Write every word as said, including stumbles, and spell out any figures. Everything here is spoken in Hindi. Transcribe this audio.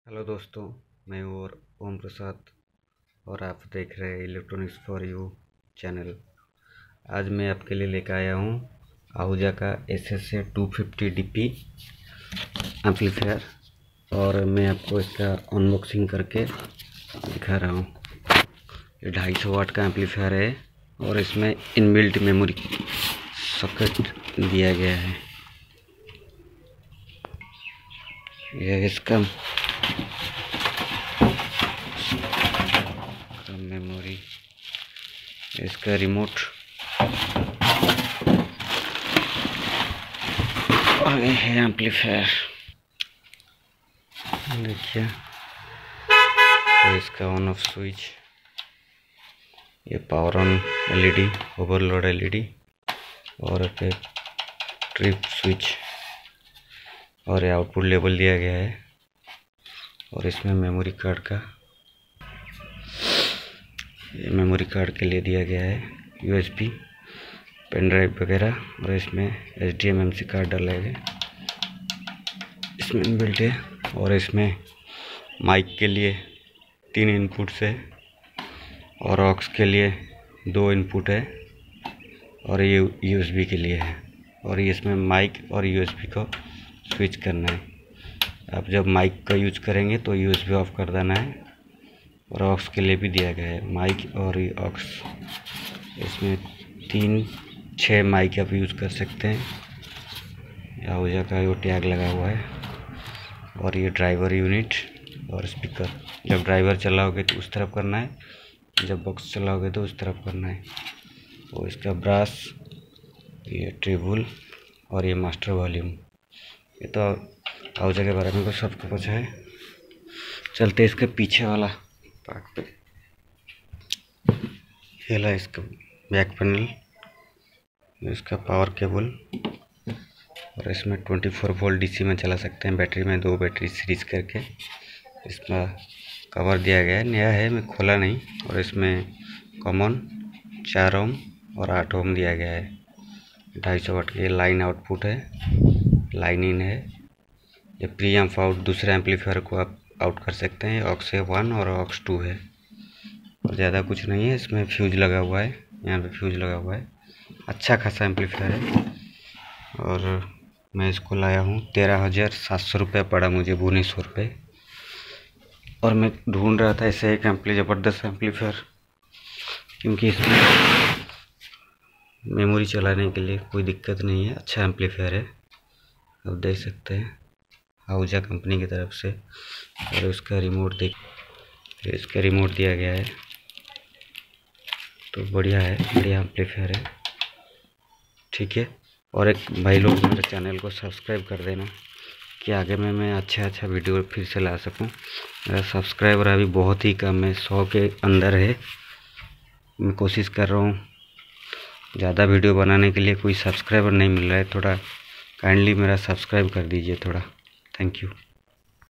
हेलो दोस्तों, मैं और ओम प्रसाद और आप देख रहे हैं इलेक्ट्रॉनिक्स फॉर यू चैनल। आज मैं आपके लिए लेकर आया हूँ आहूजा का S S A two fifty D P amplifier और मैं आपको इसका अनबॉक्सिंग करके दिखा रहा हूँ। ये ढाई सौ वाट का एम्पलीफायर है और इसमें इनबिल्ट मेमोरी सॉकेट दिया गया है। यह इसका मेमोरी, इसका रिमोट और ये है एम्पलीफायर। देखिए, तो इसका ऑन ऑफ स्विच, ये power on LED, overload LED और एक ट्रिप स्विच और ये आउटपुट लेवल दिया गया है। और इसमें मेमोरी कार्ड का ये मेमोरी कार्ड के लिए दिया गया है यूएसबी, पेन ड्राइव वगैरह। और इसमें H D M I C card डाला है, इसमें इनबिल्ट है। और इसमें माइक के लिए तीन इनपुट है और ऑक्स के लिए दो इनपुट है और ये यूएसबी के लिए है। और ये इसमें माइक और यूएसबी को स्विच करना है। आप जब माइक का यूज करेंगे तो यूएसबी ऑफ कर देना है। और ऑक्स के लिए भी दिया गया है माइक और ऑक्स। इसमें तीन छः माइक आप यूज़ कर सकते हैं। आहूजा का वो टैग लगा हुआ है। और ये ड्राइवर यूनिट और स्पीकर, जब ड्राइवर चलाओगे तो उस तरफ करना है, जब बॉक्स चलाओगे तो उस तरफ करना है। और इसका ब्रास, ये ट्रिबल और ये मास्टर वॉल्यूम। ये तो आहूजा के बारे में तो सबको कुछ है। चलते इसके पीछे वाला पार्ट पे। ये ला इसका बैक पैनल, इसका पावर केबल और इसमें चौबीस वोल्ट डीसी में चला सकते हैं। बैटरी में दो बैटरी सीरीज करके इसका कवर दिया गया है। नया है, मैं खोला नहीं। और इसमें कॉमन चार ओम और आठ ओम दिया गया है। ढाई सौ वाट के लाइन आउटपुट है, लाइन इन है। ये प्री एम्प आउट दूसरे एम्पलीफायर को आप आउट कर सकते हैं। ऑक्स है वन और ऑक्स टू है और ज़्यादा कुछ नहीं है। इसमें फ्यूज लगा हुआ है, यहाँ पे फ्यूज लगा हुआ है। अच्छा खासा एम्पलीफायर है। और मैं इसको लाया हूँ, तेरह हज़ार सात सौ रुपये पड़ा मुझे, भुवनेश्वर पे। और मैं ढूंढ रहा था ऐसे एक एम्पली ज़बरदस्त एम्पलीफायर, क्योंकि इसमें मेमोरी चलाने के लिए कोई दिक्कत नहीं है। अच्छा एम्पलीफायर है, आप देख सकते हैं आहूजा कंपनी की तरफ से। और इसका रिमोट देख, इसका रिमोट दिया गया है। तो बढ़िया है, बढ़िया एम्पलीफायर है, ठीक है। और एक भाई लोग मेरे चैनल को सब्सक्राइब कर देना कि आगे में मैं अच्छा अच्छा वीडियो फिर से ला सकूं। मेरा सब्सक्राइबर अभी बहुत ही कम है, सौ के अंदर है। मैं कोशिश कर रहा हूँ ज़्यादा वीडियो बनाने के लिए, कोई सब्सक्राइबर नहीं मिल रहा है। थोड़ा काइंडली मेरा सब्सक्राइब कर दीजिए थोड़ा, थैंक यू।